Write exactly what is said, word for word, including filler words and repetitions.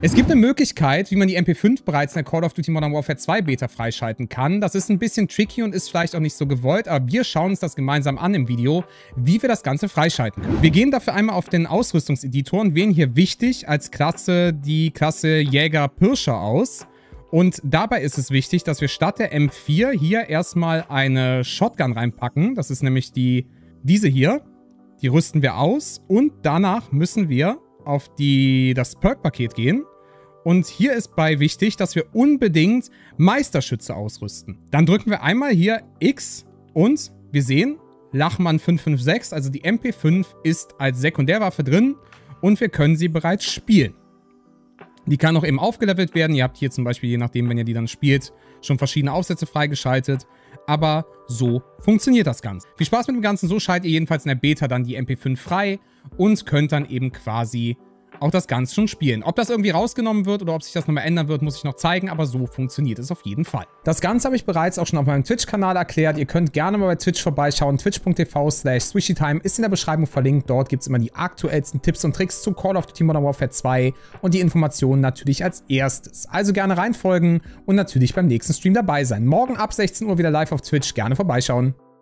Es gibt eine Möglichkeit, wie man die M P fünf bereits in der Call of Duty Modern Warfare zwei Beta freischalten kann. Das ist ein bisschen tricky und ist vielleicht auch nicht so gewollt, aber wir schauen uns das gemeinsam an im Video, wie wir das Ganze freischalten können. Wir gehen dafür einmal auf den Ausrüstungseditor und wählen hier wichtig als Klasse die Klasse Jäger Pirscher aus. Und dabei ist es wichtig, dass wir statt der M vier hier erstmal eine Shotgun reinpacken. Das ist nämlich die, diese hier. Die rüsten wir aus und danach müssen wir auf die, das Perk-Paket gehen. Und hier ist bei wichtig, dass wir unbedingt Meisterschütze ausrüsten. Dann drücken wir einmal hier X und wir sehen Lachmann fünf fünf sechs, also die M P fünf ist als Sekundärwaffe drin und wir können sie bereits spielen. Die kann auch eben aufgelevelt werden. Ihr habt hier zum Beispiel, je nachdem, wenn ihr die dann spielt, schon verschiedene Aufsätze freigeschaltet. Aber so funktioniert das Ganze. Viel Spaß mit dem Ganzen. So schaltet ihr jedenfalls in der Beta dann die M P fünf frei und könnt dann eben quasi auch das Ganze schon spielen. Ob das irgendwie rausgenommen wird oder ob sich das nochmal ändern wird, muss ich noch zeigen, aber so funktioniert es auf jeden Fall. Das Ganze habe ich bereits auch schon auf meinem Twitch-Kanal erklärt. Ihr könnt gerne mal bei Twitch vorbeischauen. twitch punkt tv slash swishytime ist in der Beschreibung verlinkt. Dort gibt es immer die aktuellsten Tipps und Tricks zu Call of Duty Modern Warfare zwei und die Informationen natürlich als erstes. Also gerne reinfolgen und natürlich beim nächsten Stream dabei sein. Morgen ab sechzehn Uhr wieder live auf Twitch. Gerne vorbeischauen.